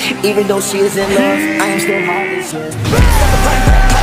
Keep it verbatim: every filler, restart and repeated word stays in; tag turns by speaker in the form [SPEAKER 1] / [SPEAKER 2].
[SPEAKER 1] Even though she is in love, I am still heartless, yeah.